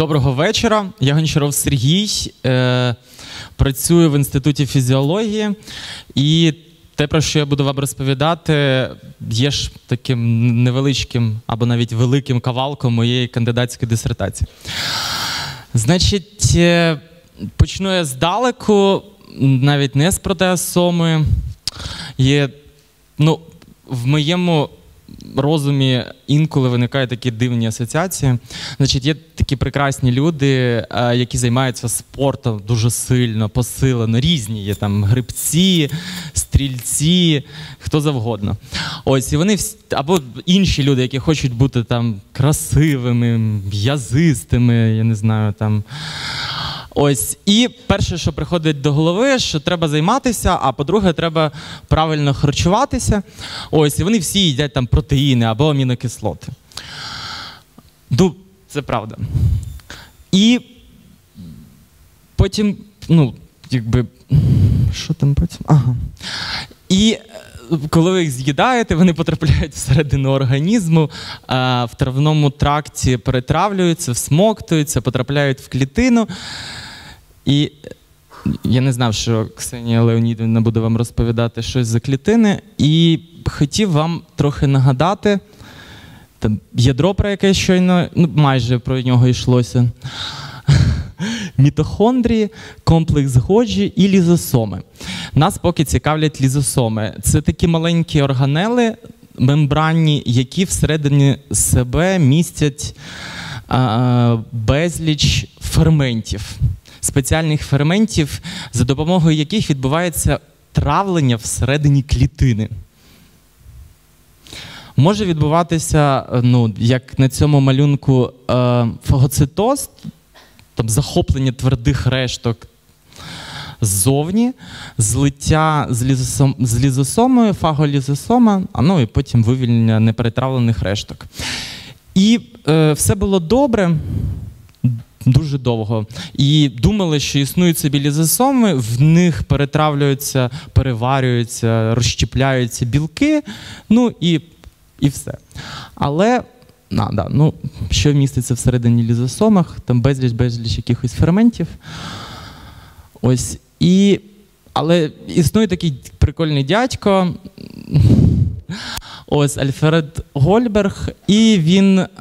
Доброго вечора. Я Гончаров Сергій, працюю в Інституті фізіології. І те, про що я буду вам розповідати, є ж таким невеличким або навіть великим кавалком моєї кандидатської дисертації. Значить, почну я здалеку, навіть не з протеосоми. Є, в моєму розумі інколи виникають такі дивні асоціації. Значить, є такі прекрасні люди, які займаються спортом дуже сильно, посилено. Різні є там грибці, стрільці, хто завгодно. Ось, і вони або інші люди, які хочуть бути там красивими, м'язистими, я не знаю, там. Ось, і перше, що приходить до голови, що треба займатися, а по-друге, треба правильно харчуватися. Ось, і вони всі їдять там протеїни або амінокислоти. Ну, це правда. І потім, що там потім? Ага. І коли ви їх з'їдаєте, вони потрапляють всередину організму, в травному тракті перетравлюються, всмоктуються, потрапляють в клітину. І я не знав, що Ксенія Леонідівна буде вам розповідати щось за клітини. І хотів вам трохи нагадати там, ядро, про яке щойно, майже про нього йшлося. Мітохондрії, комплекс Годжі і лізосоми. Нас поки цікавлять лізосоми. Це такі маленькі органели мембранні, які всередині себе містять безліч ферментів. Спеціальних ферментів, за допомогою яких відбувається травлення всередині клітини. Може відбуватися, як на цьому малюнку, фагоцитоз, там захоплення твердих решток ззовні, злиття з лізосомою, фаголізосома, і потім вивільнення неперетравлених решток. І все було добре дуже довго. І думали, що існують собі лізосоми, в них перетравлюються, переварюються, розщепляються білки, і все. Але що міститься всередині лізосомах, там безліч якихось ферментів. Ось. Але існує такий прикольний дядько, Альфред Гольберг, і він в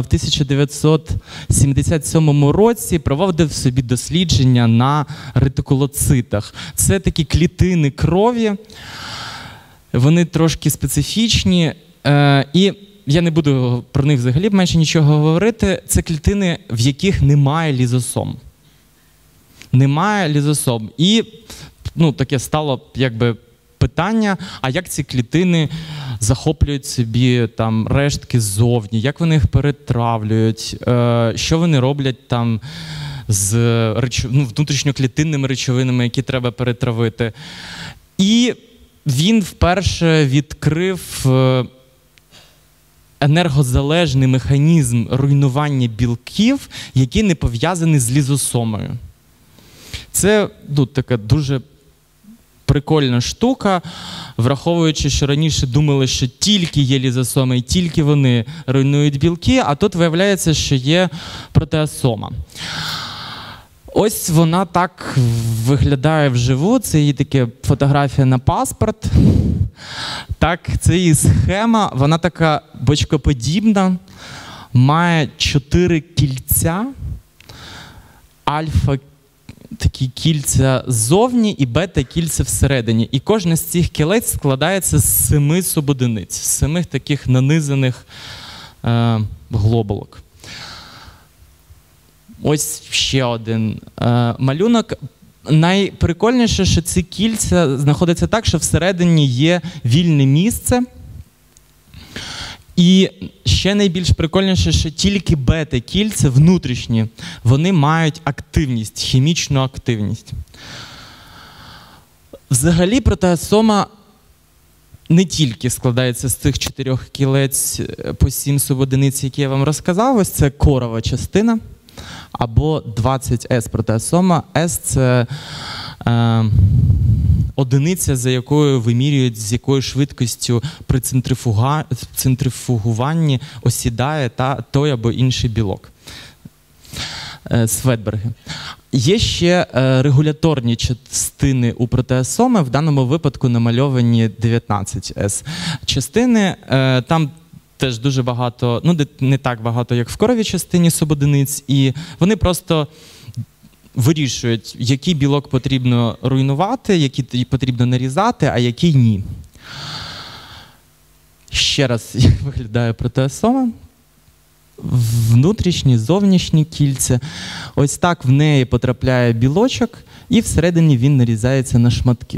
1977 році проводив собі дослідження на ретикулоцитах. Це такі клітини крові, вони трошки специфічні, і я не буду про них взагалі менше нічого говорити. Це клітини, в яких немає лізосом. Немає лізосом. І таке стало питання, а як ці клітини захоплюють собі там рештки ззовні, як вони їх перетравлюють, що вони роблять там з внутрішньоклітинними речовинами, які треба перетравити. І він вперше відкрив енергозалежний механізм руйнування білків, які не пов'язані з лізосомою. Це така дуже прикольна штука, враховуючи, що раніше думали, що тільки є лізосоми і тільки вони руйнують білки, а тут виявляється, що є протеосома. Ось вона так виглядає вживу, це її така фотографія на паспорт. Так, це її схема, вона така бочкоподібна, має 4 кільця, альфа такі кільця ззовні і бета-кільця всередині. І кожне з цих кілець складається з 7 субодиниць, з 7 таких нанизаних глобулок. Ось ще один малюнок. Найприкольніше, що ці кільця знаходяться так, що всередині є вільне місце. І ще найбільш прикольніше, що тільки бета-кільця внутрішні, вони мають активність, хімічну активність. Взагалі протеосома не тільки складається з цих 4 кілець по 7 субодиниць, які я вам розказав, ось це корова частина, або 20С протеосома. С – це одиниця, за якою вимірюють, з якою швидкістю при центрифугуванні осідає той або інший білок. Светберги. Є ще регуляторні частини у протеасоми, в даному випадку намальовані 19С частини. Там теж дуже багато, ну не так багато, як в коровій частині субодиниць, і вони просто вирішують, який білок потрібно руйнувати, який потрібно нарізати, а який ні. Ще раз, як виглядає протеасома. Внутрішні, зовнішні кільця. Ось так в неї потрапляє білочок, і всередині він нарізається на шматки.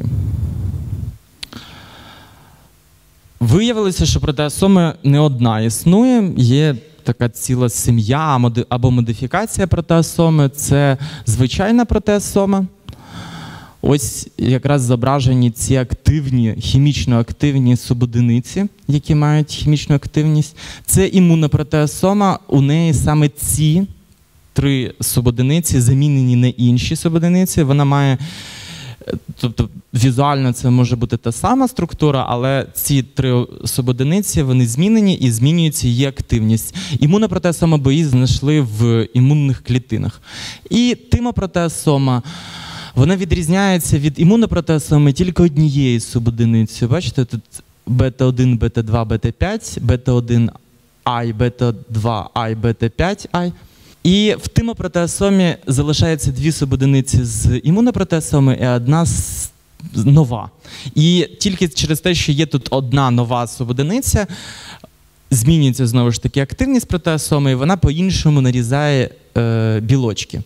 Виявилося, що протеасоми не одна існує, є така ціла сім'я або модифікація протеасоми. Це звичайна протеасома. Ось якраз зображені ці активні, хімічно активні субодиниці, які мають хімічну активність. Це імунна протеасома, у неї саме ці 3 субодиниці замінені на інші субодиниці. Вона має, тобто візуально це може бути та сама структура, але ці 3 субодиниці, вони змінені і змінюється її активність. Імунна протеасома, бо її знайшли в імунних клітинах. І тимопротеасома, вона відрізняється від імунопротеасоми тільки однією субодиницею. Бачите, тут бета-1, бета-2, бета-5, бета-1I, бета-2I, бета-5I. І в тимопротеасомі залишається 2 субодиниці з імунопротеасоми і 1 нова. І тільки через те, що є тут одна нова субодиниця, змінюється знову ж таки активність протеасоми, і вона по-іншому нарізає білочки.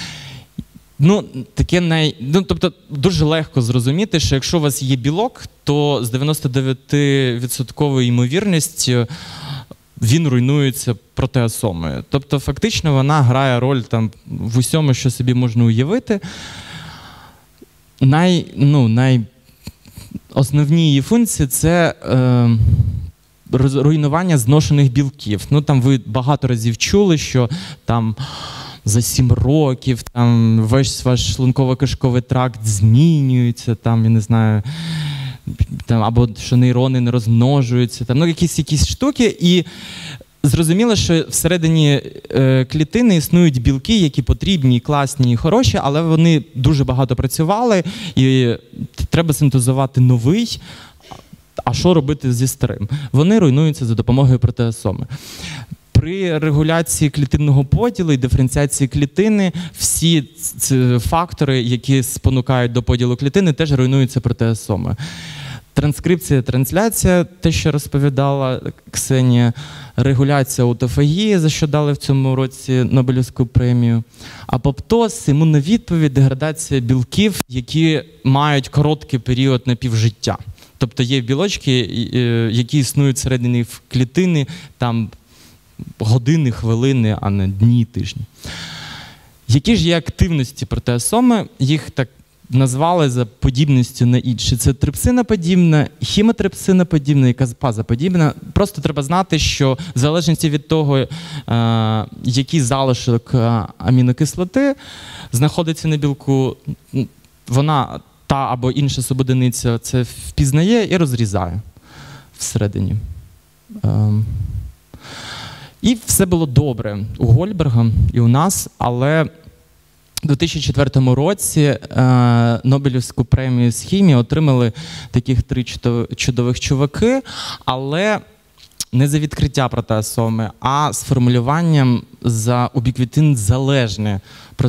Тобто дуже легко зрозуміти, що якщо у вас є білок, то з 99% ймовірністю він руйнується протеасомою. Тобто фактично вона грає роль там в усьому, що собі можна уявити. Основні її функції – це руйнування зношених білків. Там ви багато разів чули, що там за 7 років там весь ваш шлунково-кишковий тракт змінюється, там, я не знаю, там, або що нейрони не розмножуються, там, якісь штуки. І зрозуміло, що всередині клітини існують білки, які потрібні, класні і хороші, але вони дуже багато працювали, і треба синтезувати новий. А що робити зі старим? Вони руйнуються за допомогою протеасоми. При регуляції клітинного поділу і диференціації клітини всі фактори, які спонукають до поділу клітини, теж руйнуються протеасомою. Транскрипція, трансляція, те, що розповідала Ксенія, регуляція аутофагії, за що дали в цьому році Нобелівську премію, апоптоз, імунна відповідь, деградація білків, які мають короткий період напівжиття. Тобто є білочки, які існують всередині в клітини, там години, хвилини, а не дні, тижні. Які ж є активності протеасоми? Їх так назвали за подібністю на інші. Це трипсиноподібна, хімотрипсиноподібна і казпазоподібна. Просто треба знати, що в залежності від того, який залишок амінокислоти знаходиться на білку, вона, та або інша субодиниця, це впізнає і розрізає всередині. І все було добре у Гольберга і у нас, але у 2004 році Нобелівську премію з хімії отримали таких 3 чудових чуваки, але не за відкриття протеасоми, а з формулюванням за убіквітин-залежне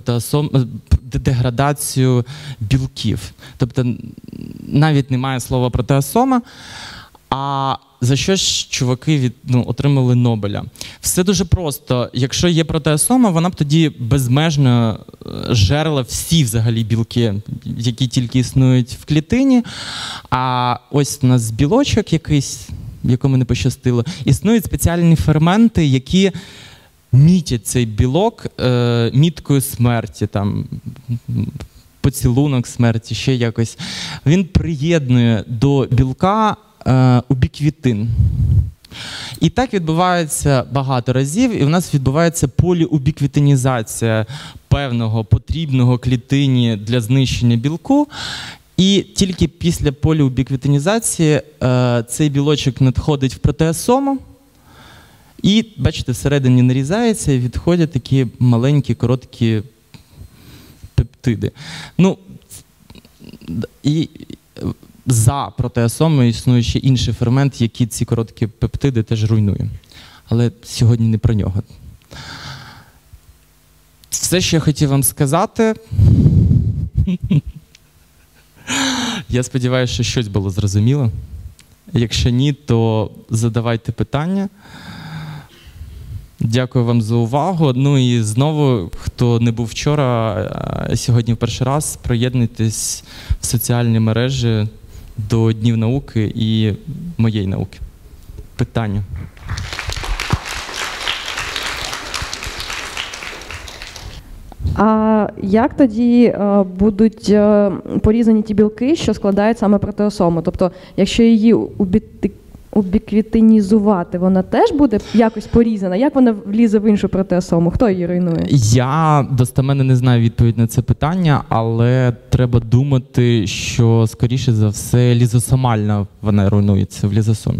деградацію білків. Тобто навіть немає слова протеасома, а за що ж чуваки отримали Нобеля? Все дуже просто. Якщо є протеасома, вона б тоді безмежно жерла всі взагалі білки, які тільки існують в клітині. А ось у нас білочок якийсь, якому не пощастило, існують спеціальні ферменти, які мітять цей білок міткою смерті, там, поцілунок смерті, ще якось. Він приєднує до білка убіквітин. І так відбувається багато разів, і в нас відбувається поліубіквітинізація певного потрібного клітині для знищення білку. І тільки після поліубіквітинізації цей білочок надходить в протеасому, І, бачите, всередині нарізається і відходять такі маленькі, короткі пептиди. Ну, і за протеасомою існує ще інший фермент, який ці короткі пептиди теж руйнує. Але сьогодні не про нього. Все, що я хотів вам сказати. Я сподіваюся, що щось було зрозуміло. Якщо ні, то задавайте питання. Дякую вам за увагу. Ну і знову, хто не був вчора, сьогодні в перший раз, приєднуйтесь в соціальні мережі до Днів науки і моєї науки. Питання. А як тоді будуть порізані ті білки, що складають саме протеосому? Тобто, якщо її убіквітинізувати, вона теж буде якось порізана? Як вона влізе в іншу протеосому? Хто її руйнує? Я достеменно не знаю відповідь на це питання, але треба думати, що, скоріше за все, лізосомальна вона руйнується в лізосомі.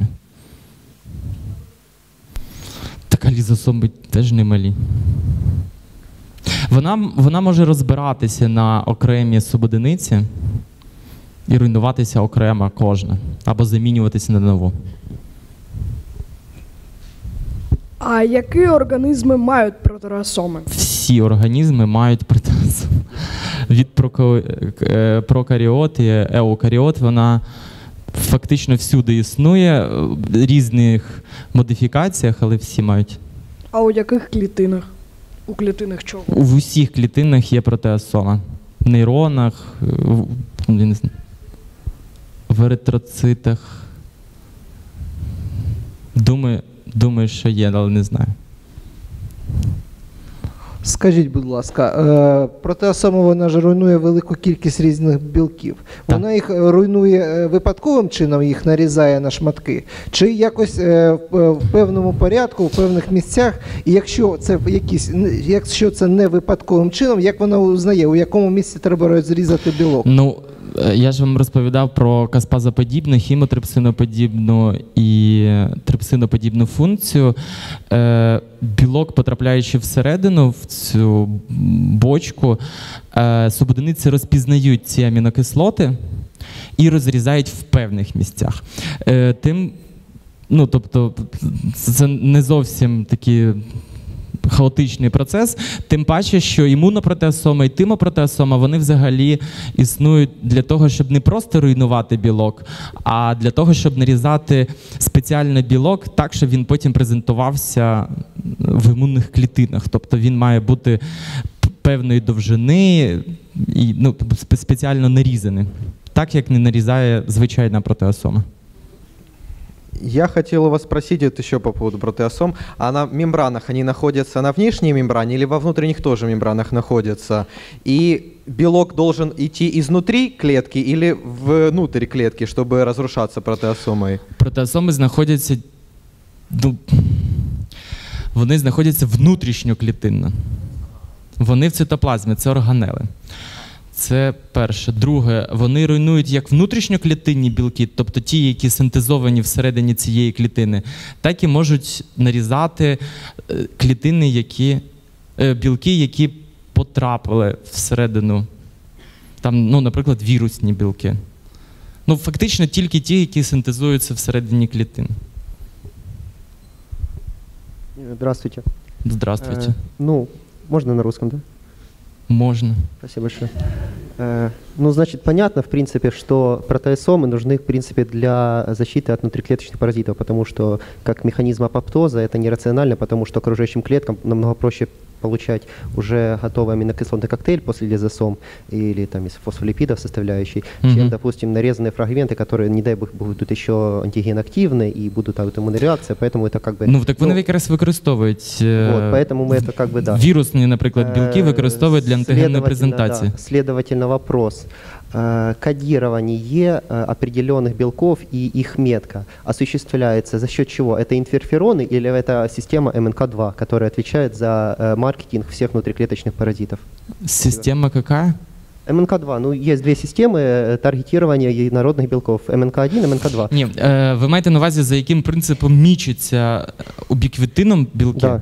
Така лізосоми теж немалі. Вона може розбиратися на окремі субодиниці і руйнуватися окремо кожна, або замінюватися на нову. А які організми мають протеасоми? Всі організми мають протеасоми. Від прокаріот і еукаріот вона фактично всюди існує, в різних модифікаціях, але всі мають. А у яких клітинах? У клітинах чого? В усіх клітинах є протеасома. В нейронах, в еритроцитах. Думаю, що є, але не знаю. Скажіть, будь ласка, протеасома, вона ж руйнує велику кількість різних білків. Вона їх руйнує випадковим чином, їх нарізає на шматки? Чи якось в певному порядку, в певних місцях? І якщо це не випадковим чином, як вона узнає, у якому місці треба розрізати білок? Ну, я ж вам розповідав про каспазоподібну, хімотрипсиноподібну і трипсиноподібну функцію. Білок, потрапляючи всередину, в цю бочку, субодиниці розпізнають ці амінокислоти і розрізають в певних місцях. Тобто, це не зовсім такі хаотичний процес, тим паче, що імунопротеасома і тимопротеасома, вони взагалі існують для того, щоб не просто руйнувати білок, а для того, щоб нарізати спеціально білок так, щоб він потім презентувався в імунних клітинах. Тобто він має бути певної довжини і спеціально нарізаний, так як не нарізає звичайна протеасома. Я хотел у вас спросить еще по поводу протеосом. А на мембранах они находятся на внешней мембране или во внутренних тоже мембранах находятся? И белок должен идти изнутри клетки или внутрь клетки, чтобы разрушаться протеосомой? Протеосоми знаходяться, вони знаходяться внутрішньоклітинно. Вони в цитоплазмі, це органели. Це перше. Друге, вони руйнують як внутрішньоклітинні білки, тобто ті, які синтезовані всередині цієї клітини, так і можуть нарізати клітини, білки, які потрапили всередину. Там, наприклад, вірусні білки. Фактично тільки ті, які синтезуються всередині клітин. Здравствуйте. Здравствуйте. Можно на русском, да? Можно. Спасибо большое. Значит, понятно, в принципе, что протеосомы нужны, в принципе, для защиты от внутриклеточных паразитов, потому что как механизм апоптоза это нерационально, потому что окружающим клеткам намного проще получать уже готовый аминокислотный коктейль после лизосом или там из фосфолипидов составляющей, чем, допустим, нарезанные фрагменты, которые, не дай бог, будут еще антиген-активны и будут аутоиммунная реакция, поэтому это как бы... Так вони якраз використовують поэтому мы это как бы, да. Вірусні, наприклад, білки використовують для антигенної презентації. Да. Следовательно, вопрос. Кодирование определенных белков и их метка осуществляется за счет чего? Это интерфероны или это система МНК-2, которая отвечает за маркетинг всех внутриклеточных паразитов? Система какая? МНК-2, ну, есть две системы таргетирования единородных белков. МНК-1 и МНК-2. Ні, ви маєте на увазі, за яким принципом мічиться убіквітином білки? Да.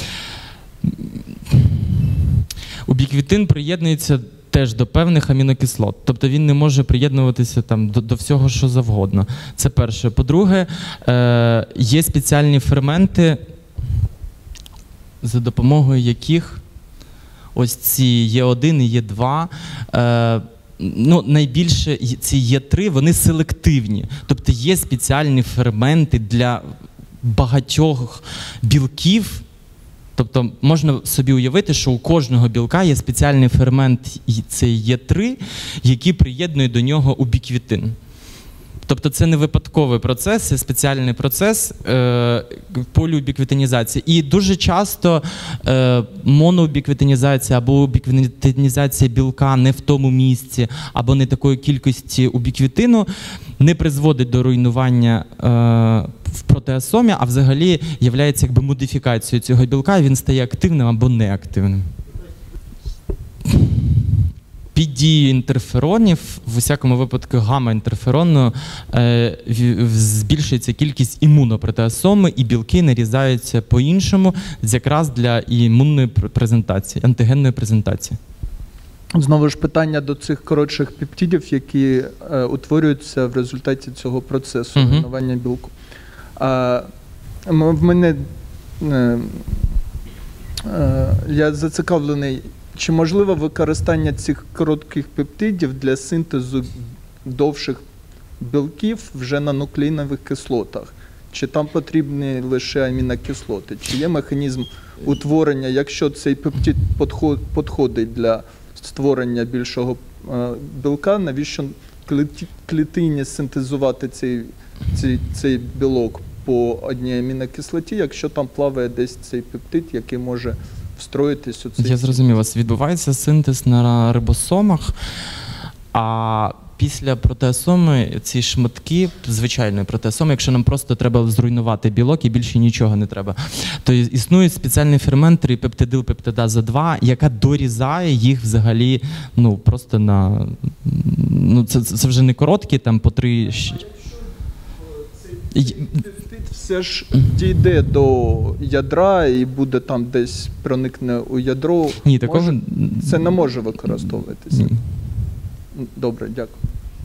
Убіквітин приєднується теж до певних амінокислот. Тобто він не може приєднуватися там до всього, що завгодно. Це перше. По-друге, є спеціальні ферменти, за допомогою яких ось ці Е1 і Е2, ну, найбільше ці Е3, вони селективні. Тобто є спеціальні ферменти для багатьох білків. Тобто можна собі уявити, що у кожного білка є спеціальний фермент, це Е3, який приєднує до нього убіквітин. Тобто це не випадковий процес, це спеціальний процес поліубіквітинізації. І дуже часто моноубіквітинізація або убіквітинізація білка не в тому місці, або не такої кількості убіквітину не призводить до руйнування в протеасомі, а взагалі є якби модифікацією цього білка, він стає активним або неактивним. Під дією інтерферонів, в усякому випадку гамма-інтерферону, збільшується кількість імунопротеасоми, і білки нарізаються по-іншому, якраз для імунної презентації, антигенної презентації. Знову ж питання до цих коротших пептидів, які утворюються в результаті цього процесу руйнування білку. В мене, я зацікавлений, чи можливо використання цих коротких пептидів для синтезу довших білків вже на нуклеїнових кислотах? Чи там потрібні лише амінокислоти? Чи є механізм утворення, якщо цей пептид підходить для створення більшого білка, навіщо клітині синтезувати цей білок по одній амінокислоті, якщо там плаває десь цей пептид, який може встроїтись у цей... Я зрозумів вас. Відбувається синтез на рибосомах, а після протеасоми ці шматки, звичайної протеасоми, якщо нам просто треба зруйнувати білок і більше нічого не треба, то існують спеціальні ферментори пептидил пептидаза 2, яка дорізає їх взагалі, ну, просто на... Ну, це вже не короткі, там по 3... Пептид все ж дійде до ядра і буде там десь проникне у ядро. Ні, такого... Це не може використовуватися. Ні. Добре, дякую.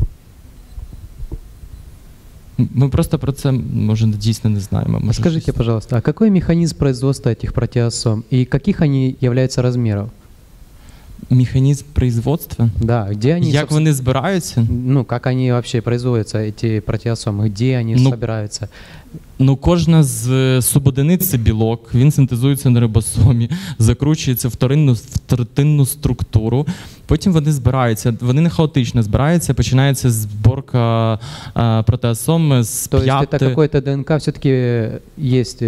Мы просто про це, може, дійсно не знаємо. Скажите, пожалуйста, а какой механизм производства этих протеосом и каких они являются размеров? Механізм производства? Да, где они... Як вони збираються? Ну, как они вообще производятся, эти протеосомы, где они собираются? Ну, кожна з субодиниць – це білок, він синтезується на рибосомі, закручується в третинну структуру, потім вони збираються, вони не хаотично збираються, починається зборка протеосоми з п'яти... То есть это какой-то ДНК все-таки есть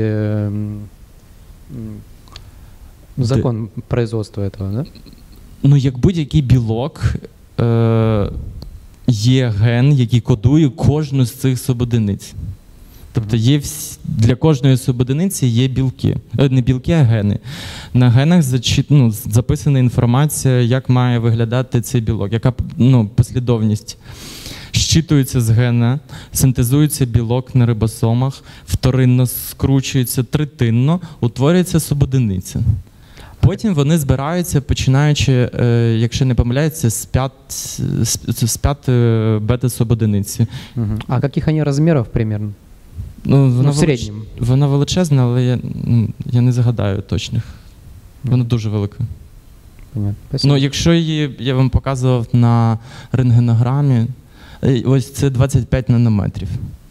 закон производства этого, да? Ну, як будь-який білок, є ген, який кодує кожну з цих субодиниць. Тобто є для кожної субодиниці є білки. Не білки, а гени. На генах записана інформація, як має виглядати цей білок, яка послідовність. Щитується з гена, синтезується білок на рибосомах, вторинно скручується третинно, утворюється субодиниця. Потім вони збираються, починаючи, якщо не помиляються, з 5 бета-субодиниці. А яких вони розмірів примерно? Ну, в середньому. Вона величезна, але я не згадаю точних. Вона дуже велика. Ну, якщо її я вам показував на рентгенограмі, ось це 25 нанометрів.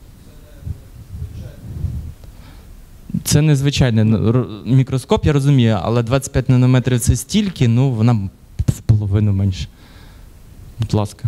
Це незвичайний мікроскоп, я розумію, але 25 нанометрів це стільки, ну вона в половину менше. Будь ласка.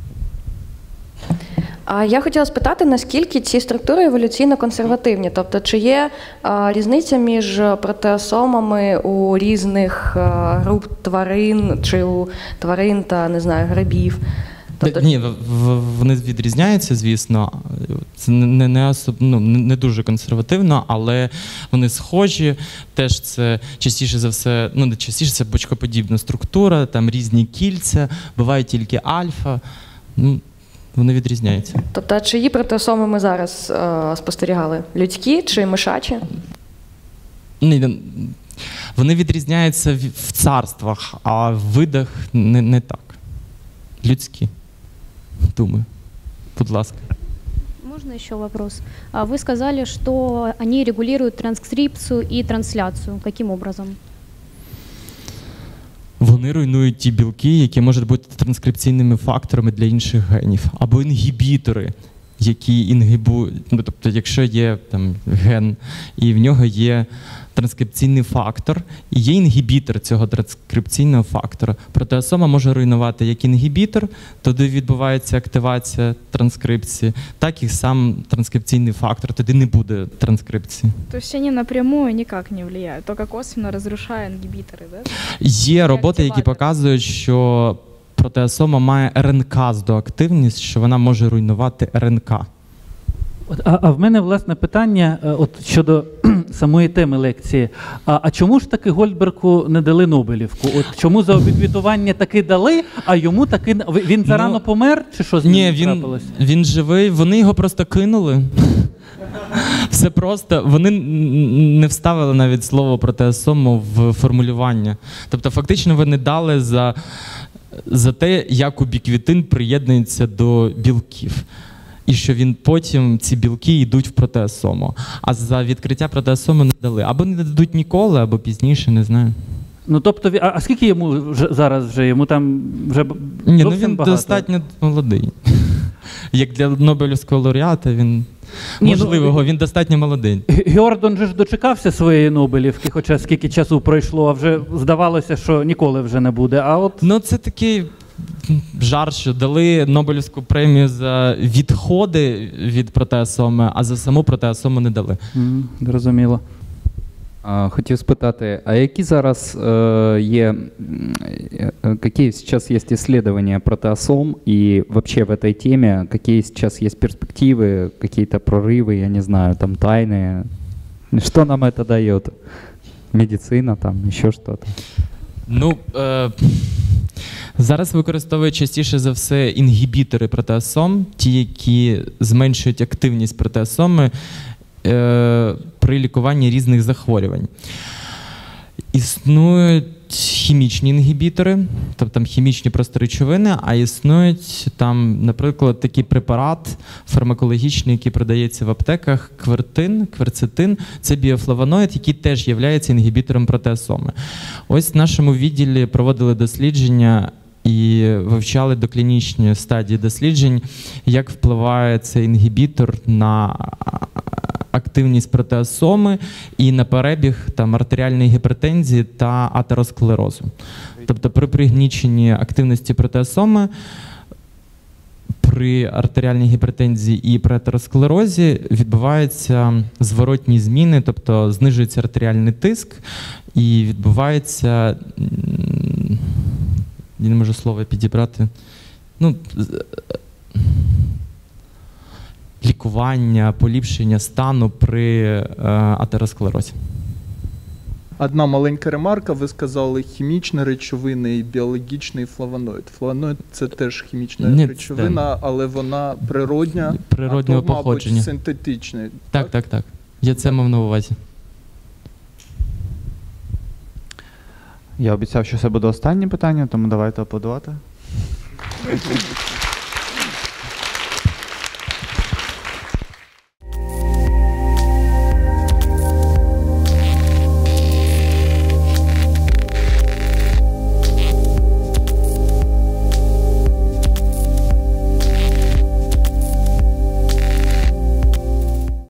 А я хотіла спитати, наскільки ці структури еволюційно консервативні? Тобто, чи є різниця між протеасомами у різних груп тварин, чи у тварин та, не знаю, грибів? Тобто, Ні, вони відрізняються, звісно. Це не дуже консервативно, але вони схожі. Теж це частіше за все, не частіше, це бочкоподібна структура, там різні кільця, буває тільки альфа. Вони відрізняються. тобто, чиї протеосоми ми зараз спостерігали? Людські чи мишачі? Ні, вони відрізняються в царствах, а в видах не так. Людські. Думаю. Будь ласка. Можно еще вопрос? Вы сказали, что они регулируют транскрипцию и трансляцию. Каким образом? Вони руйнують ті білки, які можуть бути транскрипційними факторами для інших генів. Або інгібітори, які інгибують. Тобто, якщо є там ген, і в нього є транскрипційний фактор, і є інгібітор цього транскрипційного фактора. Протеосома може руйнувати як інгібітор, тоді відбувається активація транскрипції, так і сам транскрипційний фактор, тоді не буде транскрипції. То есть они напрямую никак не влияют, только косвенно разрушая ингибиторы, да? Є роботи, які показують, що протеосома має РНК-здоактивність, що вона може руйнувати РНК. А в мене, власне, питання щодо самої теми лекції. А чому ж таки Гольдбергу не дали Нобелівку? Чому за обідвітування таки дали, а йому таки... Він зарано помер? Чи що з ним трапилось? Ні, він живий, вони його просто кинули. Все просто. Вони не вставили навіть слово протеосому в формулювання. Тобто, фактично, вони дали за те, як убіквітин приєднується до білків. І що він потім, ці білки, йдуть в протеосому. А за відкриття протеосоми не дали. Або не дадуть ніколи, або пізніше, не знаю. Тобто, а скільки йому зараз вже? Йому там вже він багато. Достатньо молодий. Як для Нобелівського лауреата, він він достатньо молодий. Гьордон же ж дочекався своєї Нобелівки, хоча скільки часу пройшло, а вже здавалося, що ніколи вже не буде. Це такий жарт, що дали Нобелівську премію за відходи від протеосоми, а за саму протеосому не дали. Зрозуміло. Хотів спитати, а які зараз какие сейчас есть исследования протеосом и вообще в этой теме, какие сейчас есть перспективы, какие-то прорывы, я не знаю, там тайные, что нам это дает? Медицина, там еще что-то? Зараз використовують частіше за все інгібітори протеосом, ті, які зменшують активність протеосоми при лікуванні різних захворювань. Існують хімічні інгібітори, тобто там хімічні просто речовини, а існують там, наприклад, такий препарат фармакологічний, який продається в аптеках, кверцетин, це біофлавоноїд, який теж є інгібітором протеосоми. Ось в нашому відділі проводили дослідження і вивчали доклінічні стадії досліджень, як впливає цей інгібітор на активність протеосоми і на перебіг артеріальної гіпертензії та атеросклерозу. Тобто при пригніченні активності протеосоми, при артеріальній гіпертензії і при атеросклерозі відбуваються зворотні зміни, тобто знижується артеріальний тиск і відбувається, я не можу слово підібрати, лікування, поліпшення стану при атеросклерозі. Одна маленька ремарка. Ви сказали хімічні речовини і біологічний флавоноїд. Флавоноїд – це теж хімічна речовина, але вона природня, природнього походження. Мабуть, синтетична. Так. Я це мав на увазі. Я обіцяв, що це буде останнє питання, тому давайте аплодувати.